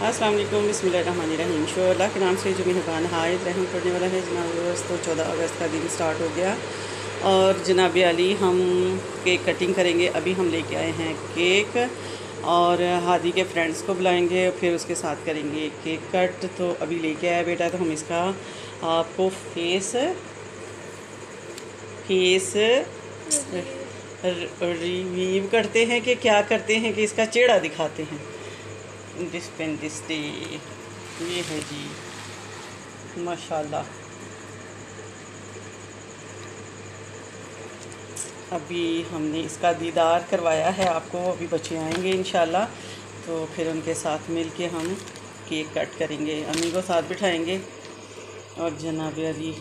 अस्सलाम वालेकुम, बिस्मिल्लाहिर्रहमानिर्रहीम। अल्लाह के नाम से जो मेहरबान हायद रहम करने वाला है। जनाब तो 14 अगस्त का दिन स्टार्ट हो गया और जनाब अली हम केक कटिंग करेंगे। अभी हम लेके आए हैं केक और हादी के फ्रेंड्स को बुलाएंगे, फिर उसके साथ करेंगे केक कट। तो अभी लेके आया बेटा, तो हम इसका आपको फेस रिव्यू करते हैं कि क्या करते हैं कि इसका चेहरा दिखाते हैं। दिस पेन दिस डे ये है जी, माशाल्लाह। अभी हमने इसका दीदार करवाया है आपको, अभी बच्चे आएंगे इंशाल्लाह, तो फिर उनके साथ मिलके हम केक कट करेंगे। अम्मी को साथ बिठाएंगे और जनाब अली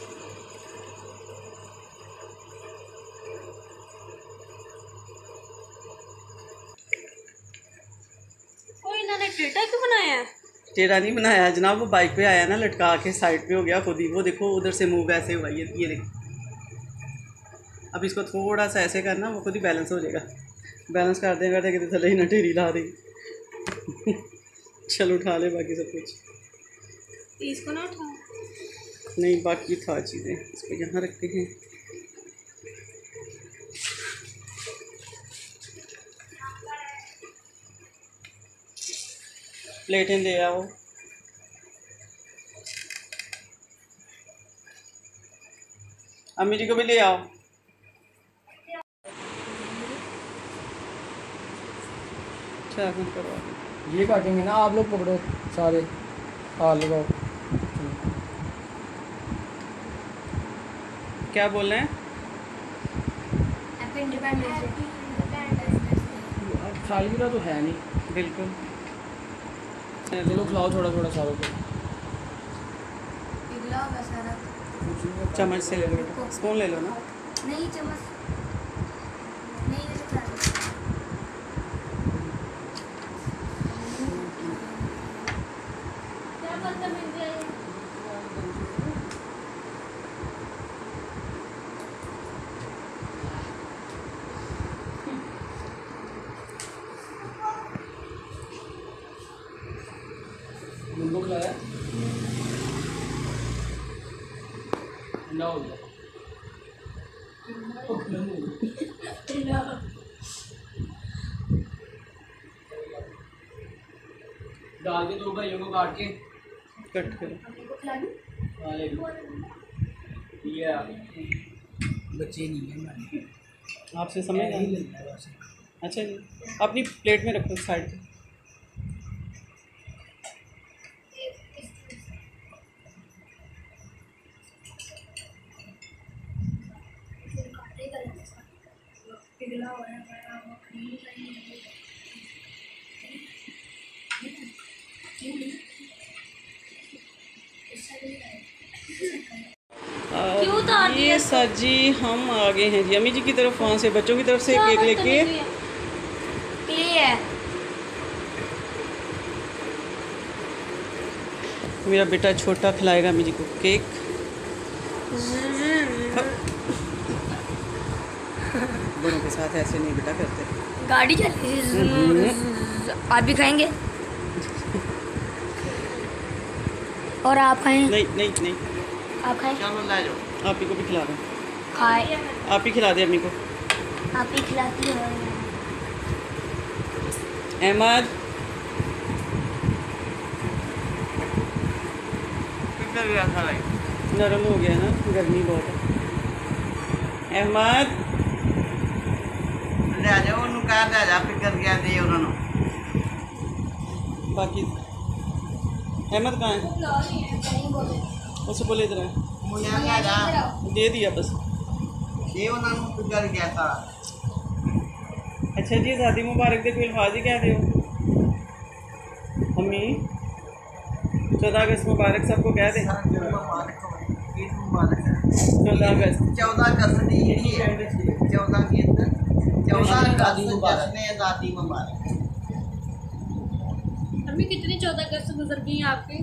टेढ़ा क्यों बनाया है? टेढ़ा नहीं बनाया जनाब, वो बाइक पे आया ना, लटका के साइड पे हो गया खुद ही। वो देखो उधर से मुंह वैसे हुआ, ये देखो। अब इसको थोड़ा सा ऐसे करना, वो खुद ही बैलेंस हो जाएगा। बैलेंस करते करते कितने थले ही ना टेढ़ी ला देगी। चलो उठा ले बाकी सब कुछ। इसको ना उठा, नहीं बाकी था चीज़ें, इसको यहाँ रखते हैं। प्लेटें ले आओ। अम्मी जी को भी ले आओ। ये काटेंगे ना, आप लोग पकड़ो सारे, हाथ लगाओ। क्या बोल रहे हैं? सालगिरह तो है नहीं। बिल्कुल। चलो खिलाओ थोड़ा थोड़ा सारों को। चम्मच से ले लो बेटा, स्पून ले लो ना। नहीं चम्मच नहीं क्या बोलता मिल जाए। उनको खिलाया ठंडा हो गया। डाल के दो भाइयों को काट के कट करो। ये बच्चे नहीं है, आपसे समझ नहीं। अच्छा जी, अपनी प्लेट में रखो साइड पे। ये सर जी हम आ गए हैं जी अम्मी जी की तरफ, वहाँ से बच्चों की तरफ से केक लेके। मेरा बेटा छोटा खिलाएगा अम्मी जी को केक। बड़ों के साथ ऐसे नहीं बेटा करते। गाड़ी चल आप भी खाएंगे और आप खाएं? नहीं नहीं नहीं, आप खाएं? चलो ला जाओ, आप ही को भी खिला दो। खाए आप ही खिला दे अम्मी को। आप ही खिलाती हो। अहमद नरम हो गया ना, गर्मी बहुत है। अहमद ले जाओ उन्होंने कहा ले जा, फिक्र क्या दे उन्होंने। बाकी अहमद कहाँ है? उससे बोले इधर है। मुझे ले जा, दे दिया बस। ये उन्होंने फिक्र क्या था। अच्छा जी, शादी मुबारक दे कोई अल्फाज ही कह दे अम्मी। 14 अगस्त मुबारक सबको कह दे। 14 अगस्त 14 अगस्त की यही है, 14 के अंदर 14 अगस्त जश्न आज़ादी मुबारक। अम्मी कितनी 14 अगस्त गुजर गई आपकी?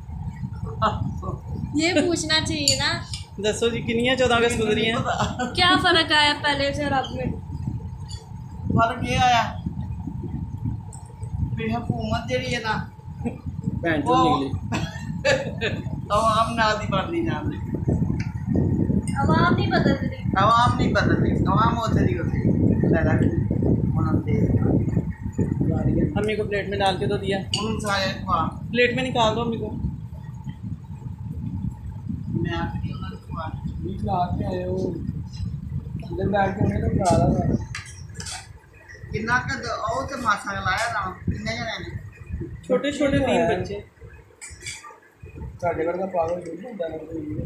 ये पूछना चाहिए ना। दसो जी किनिया 14 अगस्त गुजरी हैं? क्या फर्क आया पहले से और अब में? फर्क ये आया भी हुकूमत जी है ना भैन चो निकली। आवाम ना दी बननी जाने, आवाम नहीं बदल रही। आवाम नहीं बदल रही, आवाम होते ही होते लगा अम्मी को प्लेट में डाल के तो दिया, उन सारे खुआ प्लेट में निकाल दो अम्मी को। मैं आखिरी उन्होंने खुआ भी खिला के आए हो अंदर बैठ के उन्हें तो खिला रहा था। किन्ना का ओ ते मासा लाया ना किन्ने जने ने छोटे छोटे 3 बच्चे। साढ़े घर का पागल नहीं जाना कोई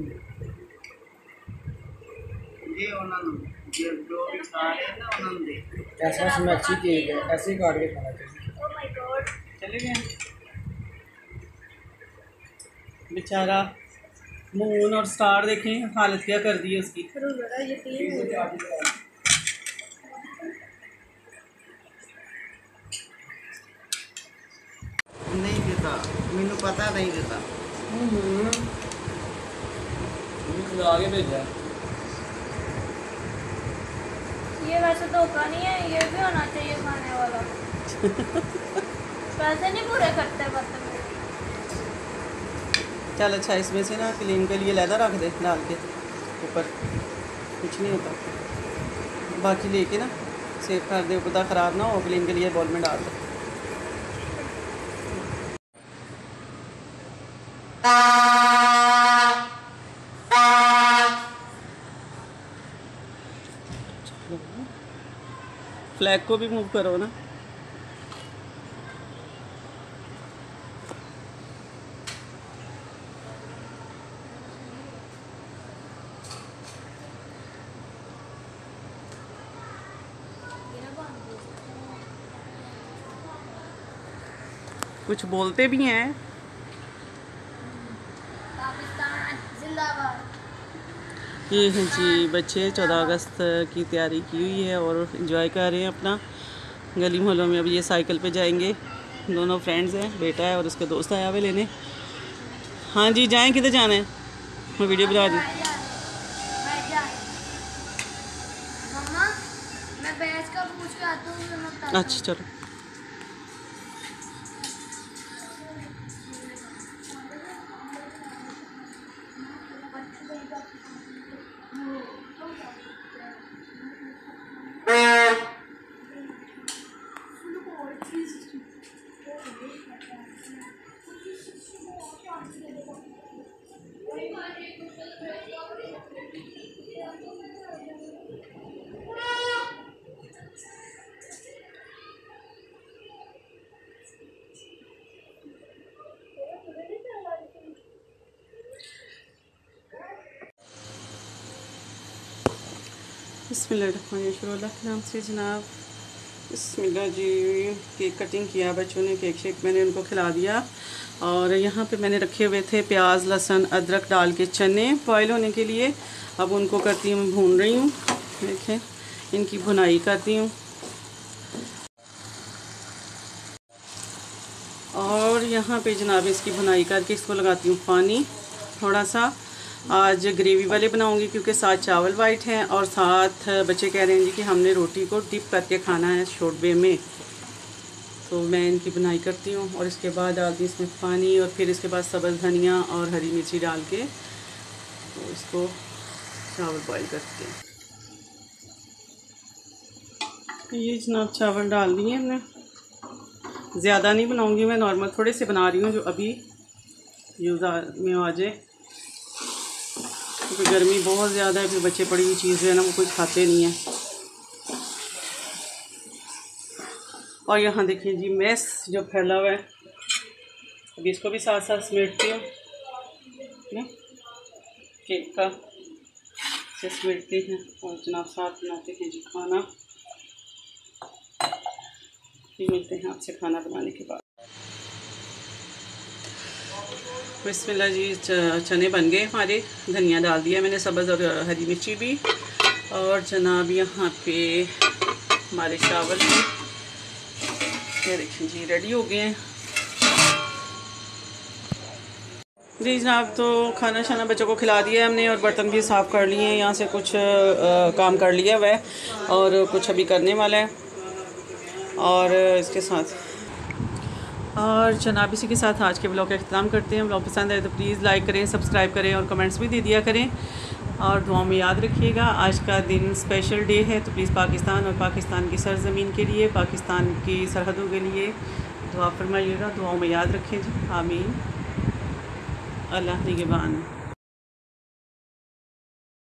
ये उन्होंने जो भी सारे ना उन्होंने दे ऐसा स्मैची केक है, ऐसे ही काट के खाना चाहिए। Oh my god. चले गए बेचारा। मून और स्टार देखें हालत क्या कर दी है उसकी। फिर जरा यकीन हो गया। नहीं देता, मैंने पता नहीं देता। खिला के भेजा। ये वैसे धोखा नहीं है, ये भी होना चाहिए खाने वाला। पैसे नहीं पूरे करते बर्तन में। चल अच्छा, इसमें से ना क्लीन के लिए लैदा रख दे डाल के ऊपर, कुछ नहीं होता। बाकी लेके ना सेव कर दे, पता ख़राब ना हो, क्लीन के लिए बॉल में डाल दे। फ्लैग को भी मूव करो ना। कुछ बोलते भी हैं। पाकिस्तान जिंदाबाद। ये हैं जी बच्चे 14 अगस्त की तैयारी की हुई है और एंजॉय कर रहे हैं अपना। गली मोहल्लों में अभी ये साइकिल पे जाएंगे। दोनों फ्रेंड्स हैं, बेटा है और उसके दोस्त आया हुए लेने। हाँ जी, जाएं, किधर जाना है? मैं वीडियो बना दी। मम्मा मैं बैच का पूछ के आता हूँ, मैं बताता हूँ। अच्छा चलो। बिस्मिल्लाहिर्रहमानिर्रहीम के नाम से जनाब। बिस्मिल्लाह जी। केक कटिंग किया बच्चों ने, केक शेक मैंने उनको खिला दिया। और यहाँ पे मैंने रखे हुए थे प्याज लहसुन अदरक डाल के चने बॉयल होने के लिए। अब उनको करती हूँ, भून रही हूँ। देखें, इनकी भुनाई करती हूँ। और यहाँ पे जनाब इसकी भुनाई करके इसको लगाती हूँ पानी थोड़ा सा। आज ग्रेवी वाले बनाऊंगी क्योंकि साथ चावल वाइट हैं और साथ बच्चे कह रहे हैं जी कि हमने रोटी को डिप करके खाना है शॉर्ट वे में। तो मैं इनकी बुनाई करती हूँ और इसके बाद डालती हूँ इसमें पानी और फिर इसके बाद सब्ज़ धनिया और हरी मिर्ची डाल के तो इसको चावल बॉईल करते हैं। ये जनाब चावल डाल दिए हमने। ज़्यादा नहीं बनाऊंगी मैं, नॉर्मल थोड़े से बना रही हूँ जो अभी यूज़ में आ जाए, क्योंकि गर्मी बहुत ज़्यादा है। फिर बच्चे पड़ी हुई चीज़ें ना वो कोई खाते नहीं हैं। और यहाँ देखिए जी मैस जो फैला हुआ है, अभी इसको भी साथ साथ समेटती हूँ ना, केक का से समेटते हैं और जनाब साथ बनाते हैं जी खाना। फिर मिलते हैं आपसे खाना बनाने के बाद। बिस्मिल्लाह जी, चने बन गए हमारे। धनिया डाल दिया मैंने, सब्ज़ और हरी मिर्ची भी। और जनाब यहाँ पे हमारे चावल भी ये देखिए जी रेडी हो गए हैं जी जनाब। तो खाना शाना बच्चों को खिला दिया है हमने और बर्तन भी साफ़ कर लिए हैं। यहाँ से कुछ काम कर लिया हुआ है और कुछ अभी करने वाला है। और इसके साथ और जनाब इसी के साथ आज के ब्लॉग का अख्ताम करते हैं। ब्लॉग पसंद आए तो प्लीज़ लाइक करें, सब्सक्राइब करें और कमेंट्स भी दे दिया करें। और दुआओं में याद रखिएगा, आज का दिन स्पेशल डे है, तो प्लीज़ पाकिस्तान और पाकिस्तान की सरज़मीन के लिए, पाकिस्तान की सरहदों के लिए दुआ फरमाइएगा। दुआओं में याद रखें जी, आमीन। अल्लाह निगहबान।